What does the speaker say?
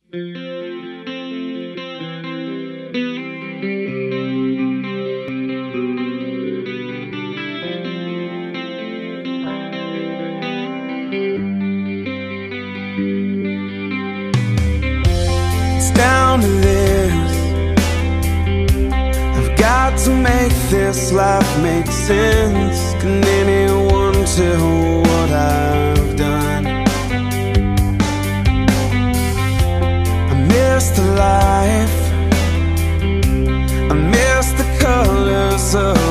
It's down to this. I've got to make this life make sense. Can anyone tell what I've done? I miss the life, I miss the colors of